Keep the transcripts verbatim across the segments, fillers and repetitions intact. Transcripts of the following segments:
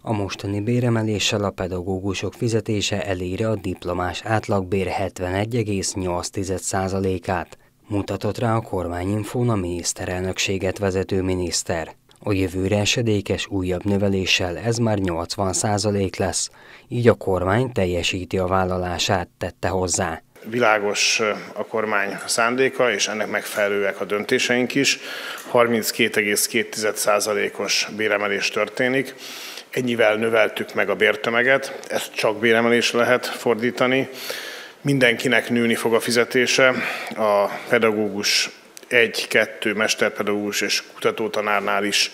A mostani béremeléssel a pedagógusok fizetése eléri a diplomás átlagbér hetvenegy egész nyolc százalékát, mutatott rá a Kormányinfón a miniszterelnökséget vezető miniszter. A jövőre esedékes újabb növeléssel ez már nyolcvan százalék lesz, így a kormány teljesíti a vállalását, tette hozzá. Világos a kormány szándéka, és ennek megfelelőek a döntéseink is. harminckét egész két százalékos béremelés történik. Ennyivel növeltük meg a bértömeget, ezt csak béremelésre lehet fordítani. Mindenkinek nőni fog a fizetése, a pedagógus egy, kettő, mesterpedagógus és kutatótanárnál is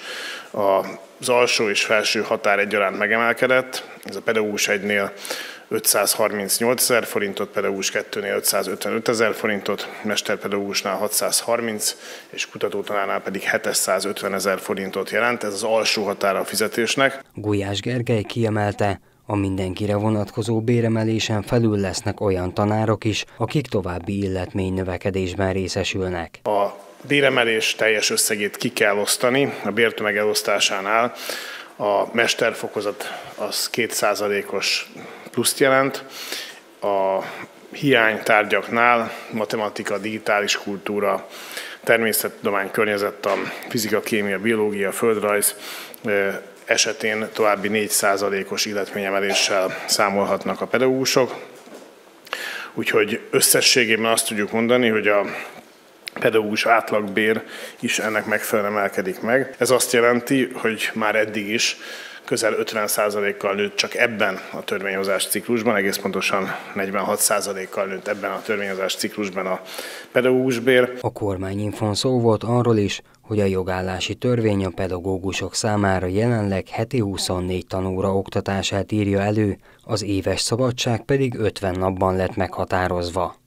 az alsó és felső határ egyaránt megemelkedett. Ez a pedagógus egynél ötszázharmincnyolc ezer forintot, pedagógus kettőnél ötszázötvenöt ezer forintot, mesterpedagógusnál hatszázharminc és kutatótanárnál pedig hétszázötven ezer forintot jelent. Ez az alsó határa a fizetésnek. Gulyás Gergely kiemelte, a mindenkire vonatkozó béremelésen felül lesznek olyan tanárok is, akik további illetménynövekedésben részesülnek. A béremelés teljes összegét ki kell osztani. A bértömeg elosztásánál a mesterfokozat az két százalékos pluszt jelent, a hiánytárgyaknál matematika, digitális kultúra, természettudomány, környezettan, fizika, kémia, biológia, földrajz esetén további négy százalékos illetményemeléssel számolhatnak a pedagógusok. Úgyhogy összességében azt tudjuk mondani, hogy a pedagógus átlagbér is ennek megfelelően emelkedik meg. Ez azt jelenti, hogy már eddig is közel ötven százalékkal nőtt csak ebben a törvényhozás ciklusban, egész pontosan negyvenhat százalékkal nőtt ebben a törvényhozás ciklusban a pedagógusbér. A Kormányinfón szó volt arról is, hogy a jogállási törvény a pedagógusok számára jelenleg heti huszonnégy tanóra oktatását írja elő, az éves szabadság pedig ötven napban lett meghatározva.